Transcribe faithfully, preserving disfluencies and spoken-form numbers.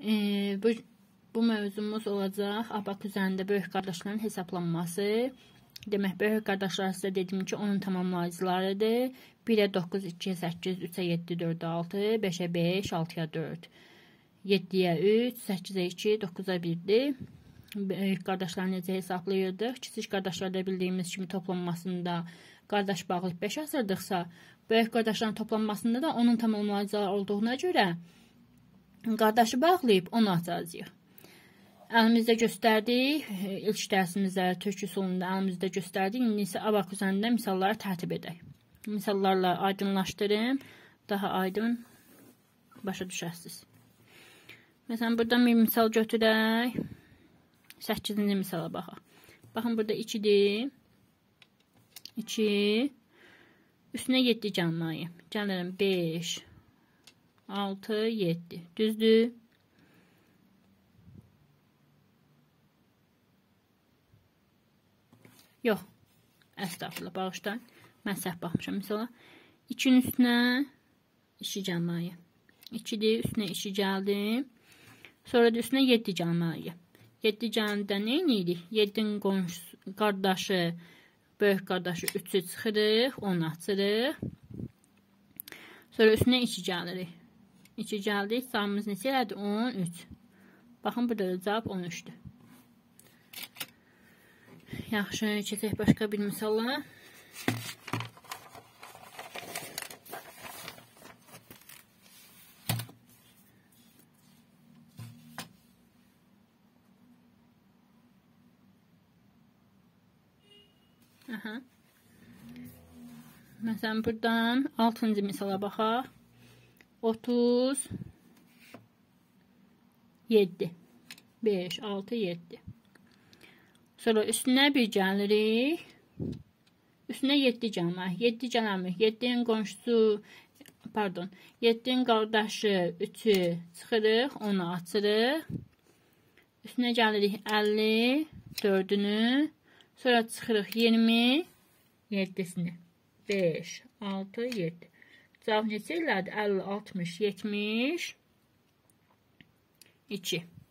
E, bu, bu mövzumuz olacaq abak üzərində böyük qardaşların hesablanması. Demək, böyük qardaşlar sizə dedim ki, onun tamamlayıcılarıdır. birə doqquz, ikiyə səkkiz, üçə yeddi, dördə altı, beşə beş, altıya dörd, yeddiyə üç, səkkizə iki, doqquza birdir. Böyük qardaşları necə hesablayırdıq? Kiçik qardaşlarda bildiyimiz kimi toplanmasında qardaş bağlayıb beş asırdıqsa, böyük qardaşların toplanmasında da onun tamamlayıcıları olduğuna görə qardaşı bağlayıb onu açacağıq. Əlimizdə göstərdik, ilk dərsimizdə türk üsulunda əlimizdə göstərdik. İndi isə abak üzərində misalları tərtib edək. Misallarla aydınlaşdırın, daha aydın başa düşəsiniz. Məsələn, buradan bir misal götürək. səkkizinci misala baxaq. Baxın, burada ikidir. iki. Üstünə yeddi gəlməyim. Gəlirəm beş, altı, yeddi. Düzdür? Yox. Əstəğfurullah, bağışlayın. Mən səhv baxmışam misala. ikinin üstünə iki gəlməyim. ikidir, üstünə iki gəldi. Sonra da üstünə yeddi gəlməyim. yeddi gələndə nə edirik? yeddinin qonşusu, qardaşı, böyük qardaşı üçü çıxırıq, onu açırıq. Sonra üstünə iki gəlirik. iki gəldik, sayımız neçə elədi? on üç. Baxın, burada da cavab on üçdür. Yaxşı, keçək başqa bir misala. Aha. Məsələn, buradan altıncı misala baxaq. otuz yeddi. beş, altı, yeddi. Sonra üstünə bir gəlirik. Üstünə yeddi gəlmək. yeddi gəlmək. yeddinin qonşusu, pardon, yeddinin qardaşı üçü çıxırıq, onu açırıq. Üstünə gəlirik əlli, dördünü. Sonra çıxırıq iyirmi, yeddisini. beş, altı, yeddi. Cavab neçə elədi? əlli, altmış, yetmiş iki.